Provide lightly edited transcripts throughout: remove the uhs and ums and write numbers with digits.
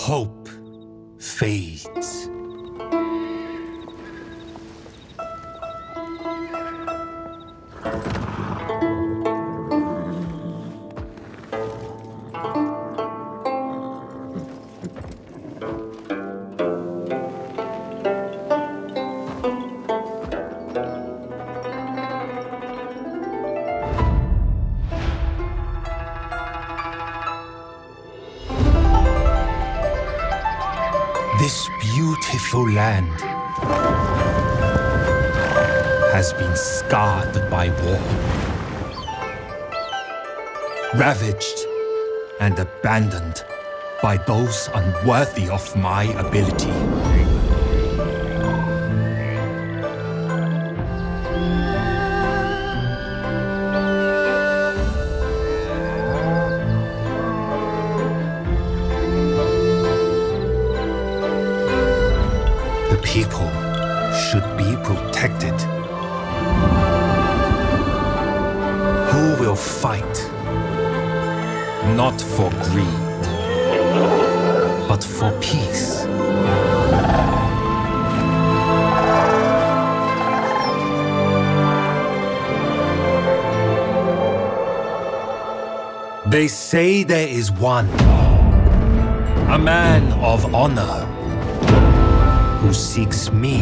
hope fades. This beautiful land has been scarred by war, ravaged and abandoned by those unworthy of my ability. The people should be protected. Who will fight? Not for greed, but for peace. They say there is one, a man of honor, who seeks me.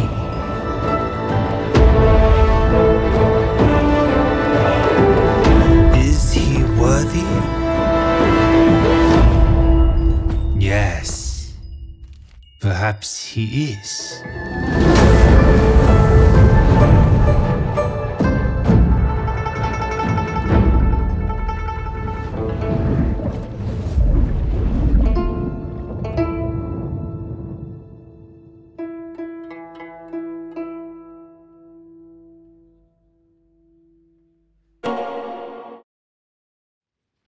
Is he worthy? Yes, perhaps he is.